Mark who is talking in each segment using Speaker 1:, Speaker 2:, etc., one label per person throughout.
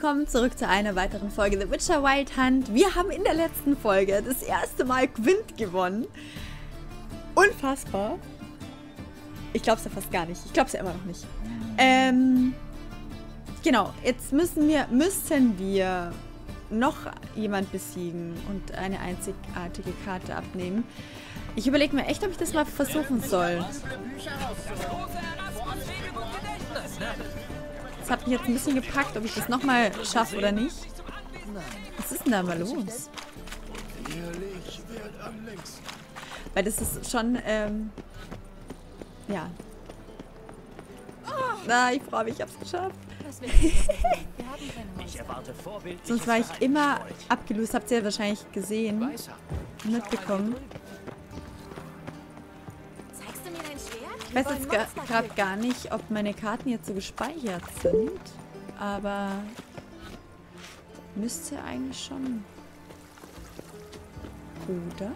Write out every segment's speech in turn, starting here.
Speaker 1: willkommen zurück zu einer weiteren Folge The Witcher Wild Hunt. Wir haben in der letzten Folge das erste Mal Gwent gewonnen. Unfassbar. Ich glaube es ja fast gar nicht. Ich glaube es ja immer noch nicht. Genau, jetzt müssen wir noch jemand besiegen und eine einzigartige Karte abnehmen. Ich überlege mir echt, ob ich das mal versuchen soll. Das hat mich jetzt ein bisschen gepackt, ob ich das nochmal schaffe oder nicht. Was ist denn da mal los? Weil das ist schon, ja. Na, ich freue mich, ich hab's geschafft. Sonst war ich immer abgelöst. Habt ihr ja wahrscheinlich gesehen. Mitbekommen. Ich weiß jetzt gerade gar nicht, ob meine Karten jetzt so gespeichert sind. Aber müsste eigentlich schon. Oder?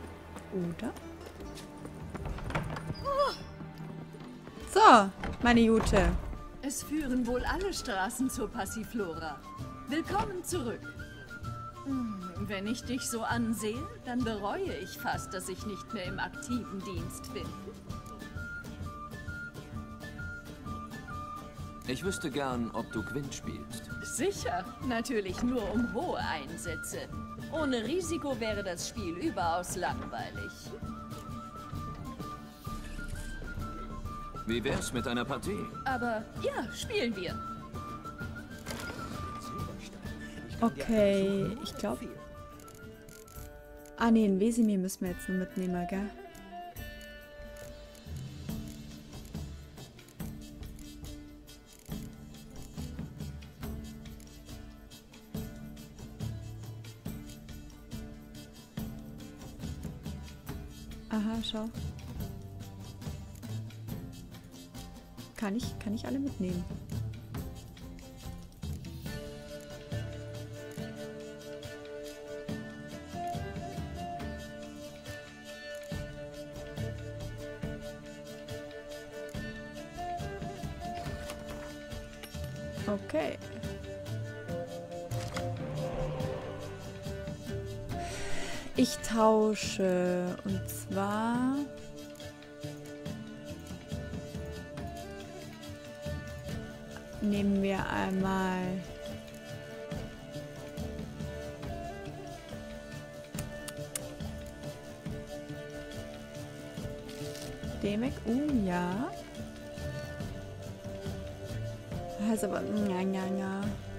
Speaker 1: So, meine Jute.
Speaker 2: Es führen wohl alle Straßen zur Passiflora. Willkommen zurück. Wenn ich dich so ansehe, dann bereue ich fast, dass ich nicht mehr im aktiven Dienst bin.
Speaker 3: Ich wüsste gern, ob du Gwent spielst.
Speaker 2: Sicher, natürlich nur um hohe Einsätze. Ohne Risiko wäre das Spiel überaus langweilig.
Speaker 3: Wie wär's mit einer Partie?
Speaker 2: Aber ja, spielen wir.
Speaker 1: Okay, ich glaube. Ah ne, einen Wesemir müssen wir jetzt nur mitnehmen, gell? Aha, schau. Kann ich alle mitnehmen? Okay. Ich tausche und zwar nehmen wir einmal den weg. Ja. Also aber ja.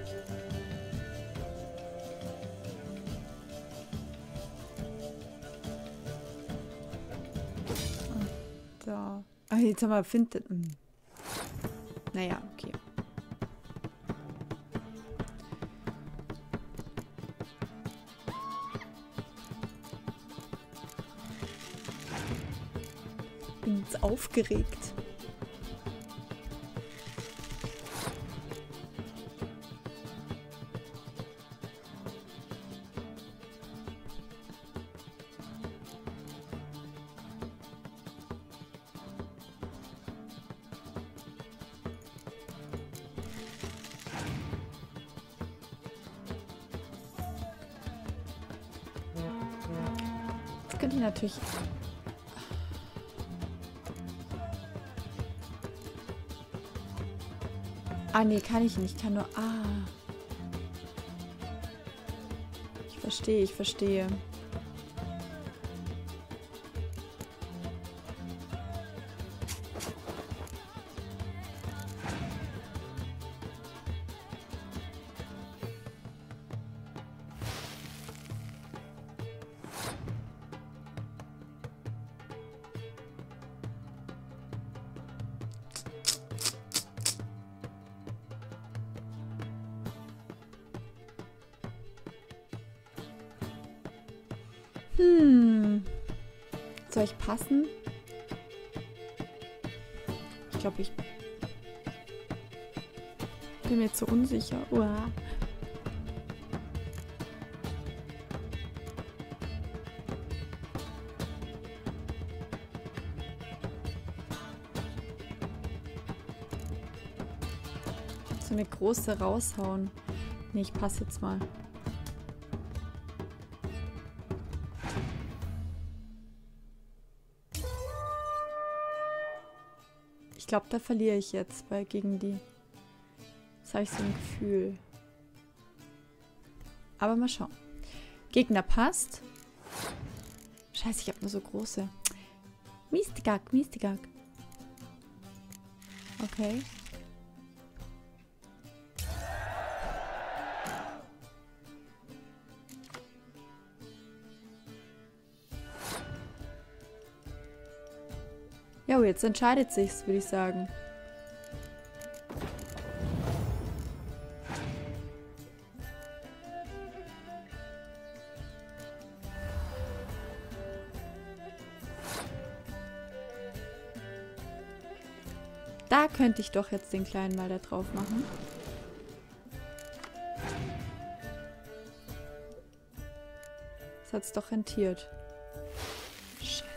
Speaker 1: So. Ach, jetzt haben wir findet. Naja, okay. Bin jetzt aufgeregt. Jetzt könnte ich natürlich... Ah, nee, kann ich nicht. Ich kann nur... Ah. Ich verstehe. Soll ich passen? Ich glaube, ich bin mir zu unsicher. Uah. So eine große raushauen. Nee, ich passe jetzt mal. Ich glaube, da verliere ich jetzt gegen die. Das habe ich so ein Gefühl. Aber mal schauen. Gegner passt. Scheiße, ich habe nur so große. Mistigak, Mistigak. Okay. Jo, jetzt entscheidet sich's, würde ich sagen. Da könnte ich doch jetzt den kleinen mal da drauf machen. Das hat's doch rentiert. Scheiße.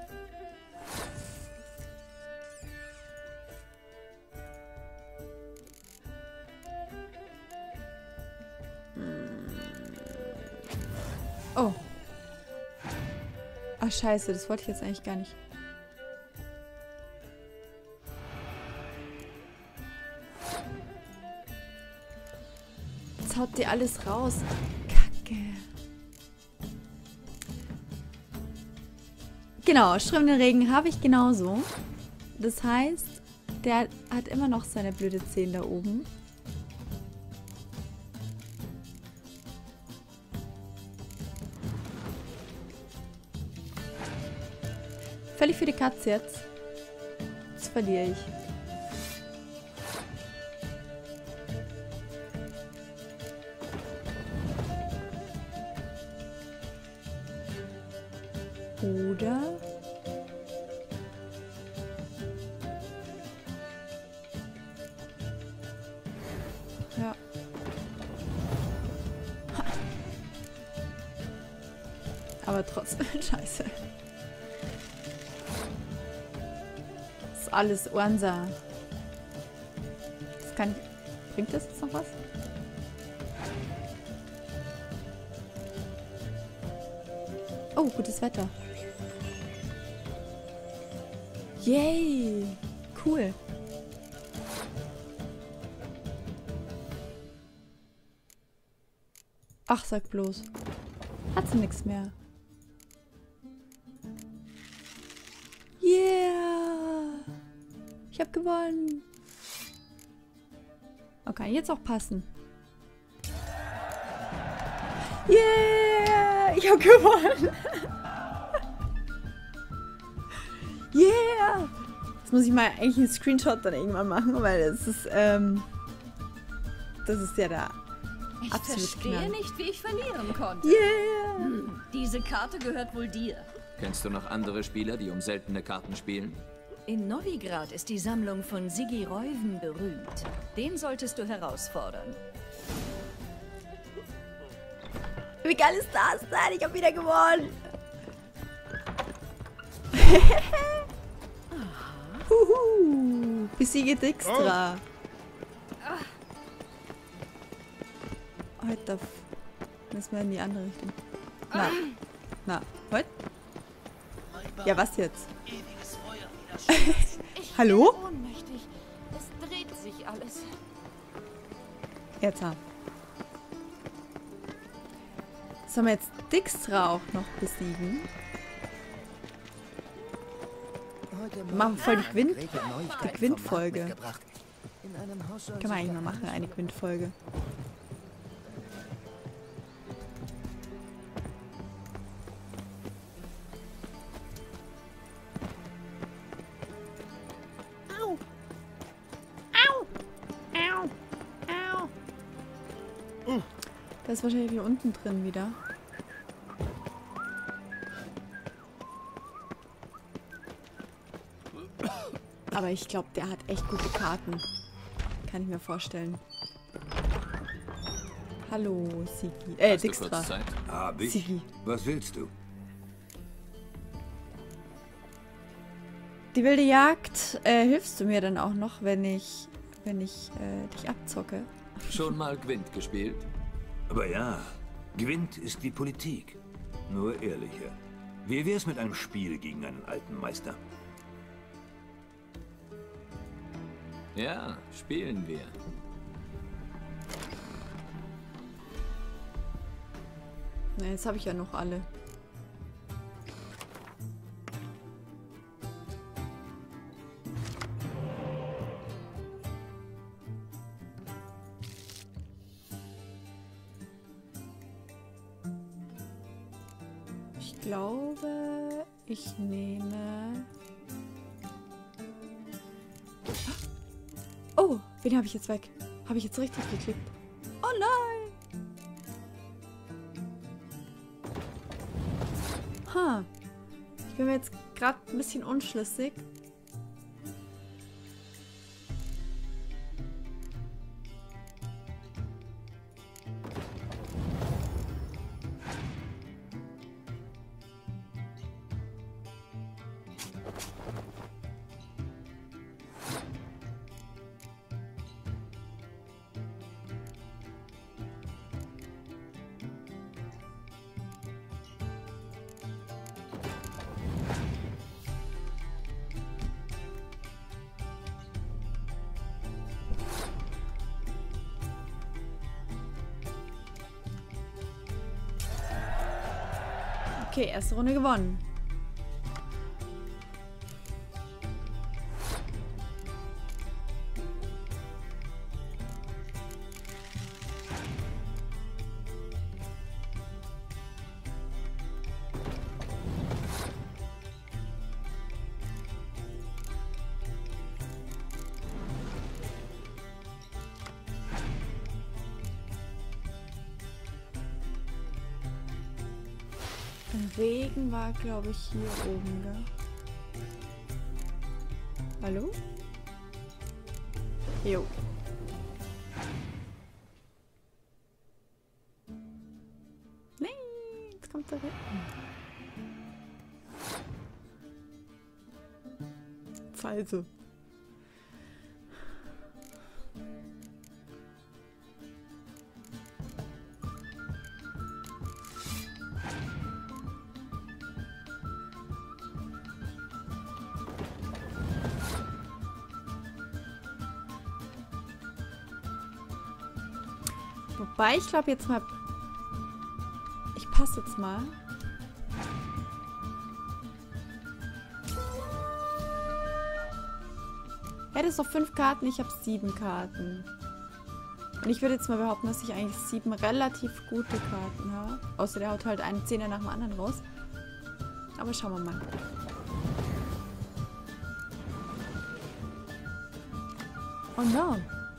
Speaker 1: Oh. Ach, scheiße, das wollte ich jetzt eigentlich gar nicht. Jetzt haut dir alles raus. Kacke. Genau, strömenden Regen habe ich genauso. Das heißt, der hat immer noch seine blöde 10 da oben. Völlig für die Katze jetzt. Das verliere ich. Oder? Ja. Ha. Aber trotzdem, scheiße. Das ist alles unser. Das kann... Bringt das jetzt noch was? Oh, gutes Wetter. Yay! Cool. Ach, sag bloß. Hat sie nichts mehr. Yeah! Ich hab gewonnen. Okay, jetzt auch passen. Yeah! Ich hab gewonnen. Yeah! Jetzt muss ich mal eigentlich einen Screenshot dann irgendwann machen, weil das ist ja der
Speaker 2: Ich
Speaker 1: absolute
Speaker 2: verstehe
Speaker 1: Knall.
Speaker 2: nicht, wie ich verlieren konnte.
Speaker 1: Yeah!
Speaker 2: Diese Karte gehört wohl dir.
Speaker 3: Kennst du noch andere Spieler, die um seltene Karten spielen?
Speaker 2: In Novigrad ist die Sammlung von Sigi Reuven berühmt. Den solltest du herausfordern.
Speaker 1: Wie geil ist das denn? Ich hab wieder gewonnen! Huhu! Besiege Dijkstra. Heute müssen wir in die andere Richtung. Na. Na, heute? Ja, was jetzt? Hallo?
Speaker 4: Ich bin ohnmächtig. Es dreht sich alles.
Speaker 1: Jetzt haben. Sollen wir jetzt Dijkstra auch noch besiegen? Wir machen voll die Quint-Folge. Können wir eigentlich mal machen, eine Quint-Folge. Au! Au! Au! Au! Das ist wahrscheinlich hier unten drin wieder. Aber ich glaube, der hat echt gute Karten. Kann ich mir vorstellen. Hallo, Sigi.
Speaker 3: Hast du
Speaker 1: Dijkstra.
Speaker 3: kurz Zeit?
Speaker 5: Hab ich?
Speaker 1: Sigi.
Speaker 5: Was willst du?
Speaker 1: Die wilde Jagd hilfst du mir dann auch noch, wenn ich dich abzocke?
Speaker 3: Schon mal Gwent gespielt?
Speaker 5: Aber ja, Gwent ist die Politik. Nur ehrlicher. Wie wär's mit einem Spiel gegen einen alten Meister?
Speaker 3: Ja, spielen wir.
Speaker 1: Na, jetzt habe ich ja noch alle. Ich glaube, ich nehme... Oh, wen habe ich jetzt weg? Habe ich jetzt richtig geklickt? Oh nein! Ha. Ich bin mir jetzt gerade ein bisschen unschlüssig. Okay, erste Runde gewonnen. Regen war, glaube ich, hier oben, gell? Hallo? Jo. Nein, jetzt kommt der Regen. Also. Wobei, ich glaube jetzt mal... Ich passe jetzt mal. Hättest doch 5 Karten, ich habe 7 Karten. Und ich würde jetzt mal behaupten, dass ich eigentlich 7 relativ gute Karten habe. Außer der haut halt einen Zehner nach dem anderen raus. Aber schauen wir mal. Oh no.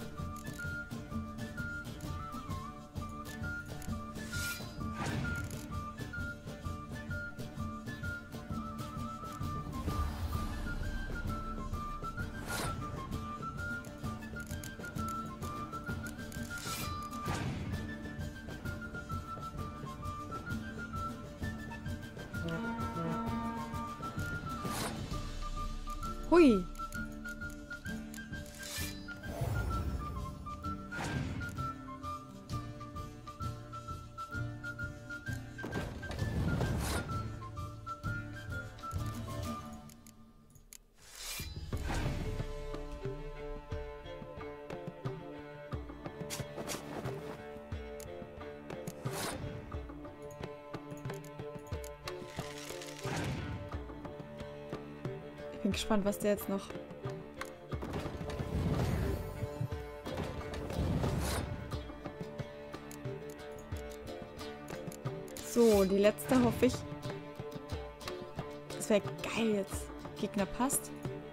Speaker 1: Hui. Ich bin gespannt, was der jetzt noch... So, die letzte hoffe ich. Das wäre geil jetzt. Gegner passt.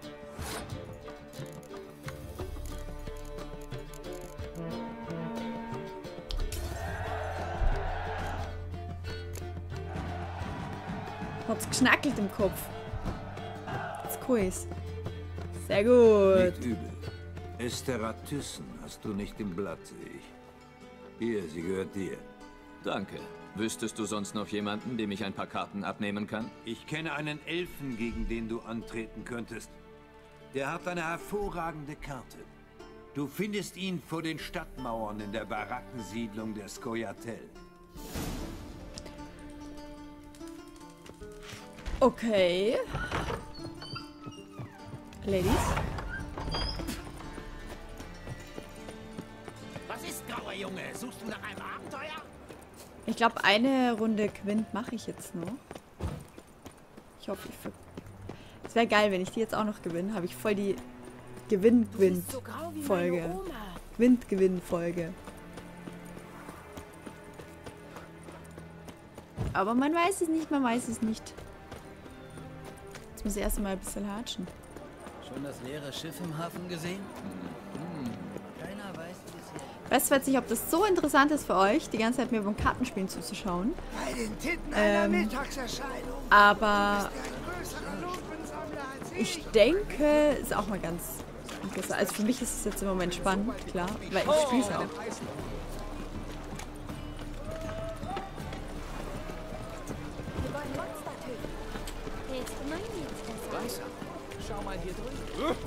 Speaker 1: Hat's geschnackelt im Kopf. Quiz. Sehr gut.
Speaker 5: Nicht übel. Estera Thyssen hast du nicht im Blatt, sehe ich. Hier, sie gehört dir.
Speaker 3: Danke. Wüsstest du sonst noch jemanden, dem ich ein paar Karten abnehmen kann?
Speaker 5: Ich kenne einen Elfen, gegen den du antreten könntest. Der hat eine hervorragende Karte. Du findest ihn vor den Stadtmauern in der Barackensiedlung der Scoia'tael.
Speaker 1: Okay. Ladies.
Speaker 6: Was ist, grauer Junge? Suchst du nach einem Abenteuer?
Speaker 1: Ich glaube, eine Runde Quint mache ich jetzt noch. Ich hoffe, es wäre geil, wenn ich die jetzt auch noch gewinne. Habe ich voll die Gewinn-Folge. Gewinn-Folge. Aber man weiß es nicht, man weiß es nicht. Jetzt muss ich erst mal ein bisschen hatschen.
Speaker 6: Schon das leere Schiff im Hafen gesehen? Keiner weiß bisher.
Speaker 1: Ich weiß zwar jetzt nicht, ob das so interessant ist für euch, die ganze Zeit mir beim Kartenspielen zuzuschauen.
Speaker 7: Bei den Titten einer Mittagserscheinung.
Speaker 1: Aber
Speaker 7: Bist du ein größerer Lumpensammler als
Speaker 1: ich denke, ist auch mal ganz interessant. Also für mich ist es jetzt im Moment spannend, klar, weil ich spiele es auch.
Speaker 4: Wir wollen Monster töten. Willst du mein Lied sein?
Speaker 6: Schau mal hier drüben.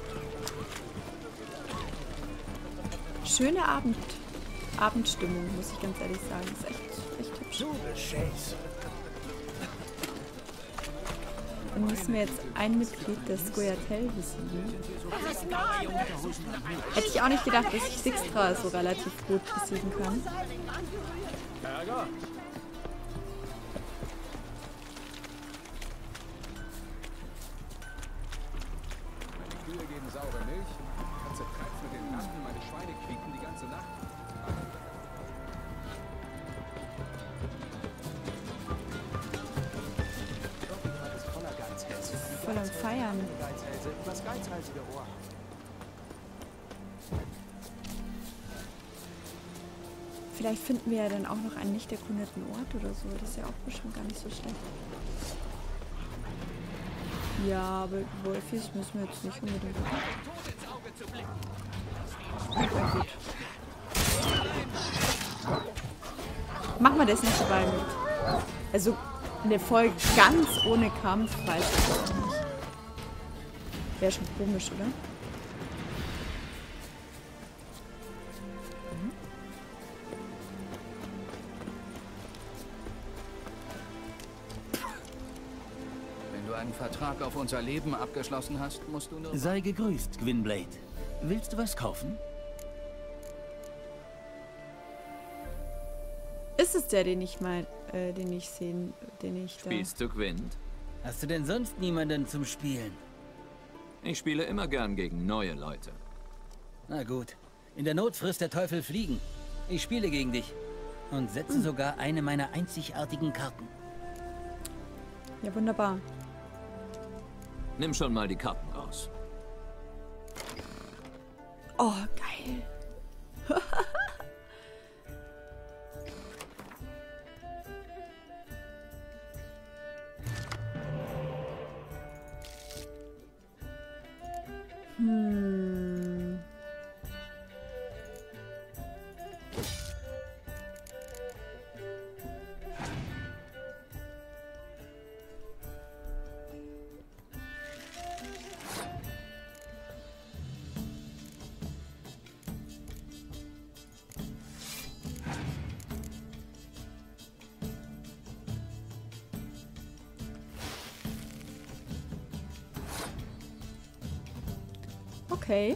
Speaker 1: Schöne Abendstimmung, muss ich ganz ehrlich sagen. Ist echt hübsch. Dann müssen wir jetzt ein Mitglied der Scoia'tael besiegen. Hätte ich auch nicht gedacht, dass ich Dijkstra so relativ gut besiegen kann.
Speaker 6: Ärger?
Speaker 8: Meine Kühe geben saure Milch, Katze treibt mit den Lappen, meine Schweine quieken die ganze Nacht. Doch, ist voller Geizhälse.
Speaker 1: Voll am Feiern.
Speaker 8: Geizhälse, übers geizhalsige Ohr.
Speaker 1: Vielleicht finden wir ja dann auch noch einen nicht erkundeten Ort oder so. Das ist ja auch bestimmt gar nicht so schlecht. Ja, aber Wolfis müssen wir jetzt nicht unbedingt. Ja, gut. Machen wir das nicht dabei mit. Also eine Folge ganz ohne Kampf, weiß ich auch nicht. Wäre schon komisch, oder?
Speaker 6: Wenn du einen Vertrag auf unser Leben abgeschlossen hast, musst du nur...
Speaker 9: Sei gegrüßt, Gwynblade. Willst du was kaufen?
Speaker 1: Ist es der, den ich mein, den ich da...
Speaker 3: Spielst du Gwent?
Speaker 9: Hast du denn sonst niemanden zum Spielen?
Speaker 3: Ich spiele immer gern gegen neue Leute.
Speaker 9: Na gut. In der Not frisst der Teufel Fliegen. Ich spiele gegen dich. Und setze sogar eine meiner einzigartigen Karten.
Speaker 1: Ja, wunderbar.
Speaker 3: Nimm schon mal die Karten raus.
Speaker 1: Oh, geil. Okay.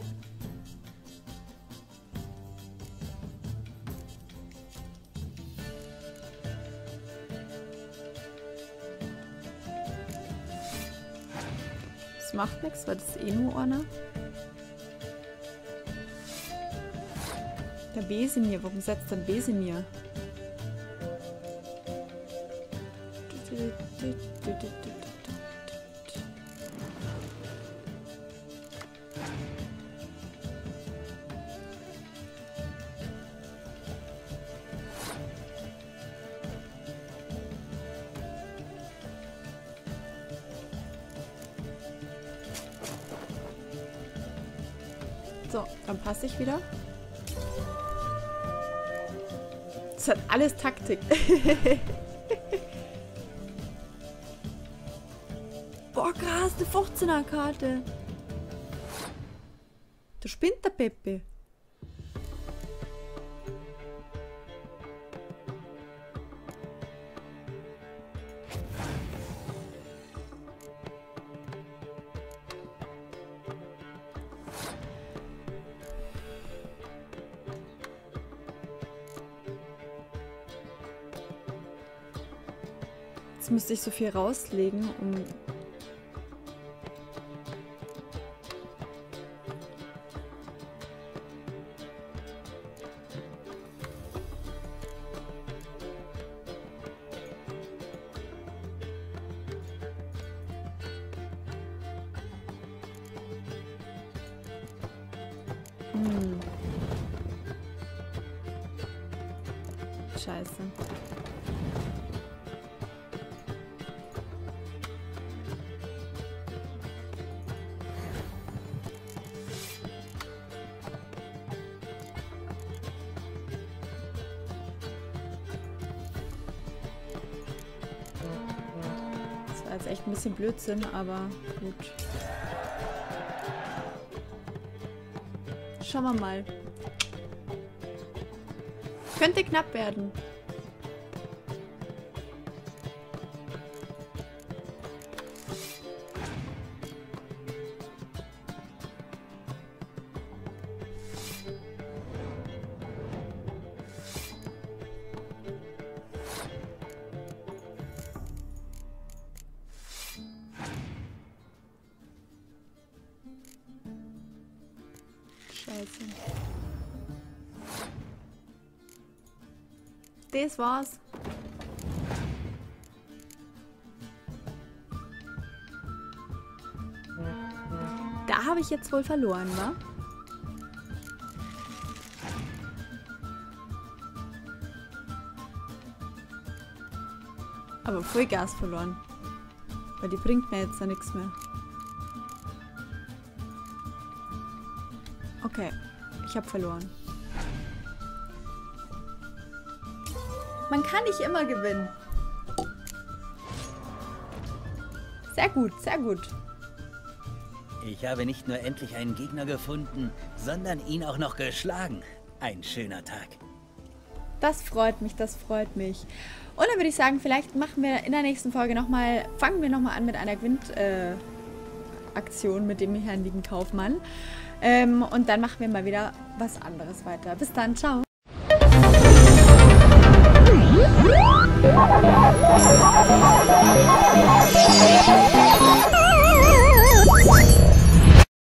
Speaker 1: Das macht nichts, weil das ist eh nur einer. Der Besemir, warum setzt dann Besemir? So, dann passe ich wieder. Das hat alles Taktik. Boah, krass, eine 15er-Karte. Da spinnt der Peppe. Jetzt müsste ich so viel rauslegen, um... Scheiße. Das war jetzt echt ein bisschen Blödsinn, aber gut. Schauen wir mal. Könnte knapp werden. Scheiße. Das war's. Da habe ich jetzt wohl verloren, wa? Aber Vollgas verloren. Weil die bringt mir jetzt ja nichts mehr. Okay, ich habe verloren. Man kann nicht immer gewinnen. Sehr gut, sehr gut.
Speaker 9: Ich habe nicht nur endlich einen Gegner gefunden, sondern ihn auch noch geschlagen. Ein schöner Tag.
Speaker 1: Das freut mich, das freut mich. Und dann würde ich sagen, vielleicht machen wir in der nächsten Folge nochmal, fangen wir nochmal an mit einer Aktion mit dem Herrn lieben Kaufmann. Und dann machen wir mal wieder was anderes weiter. Bis dann, ciao.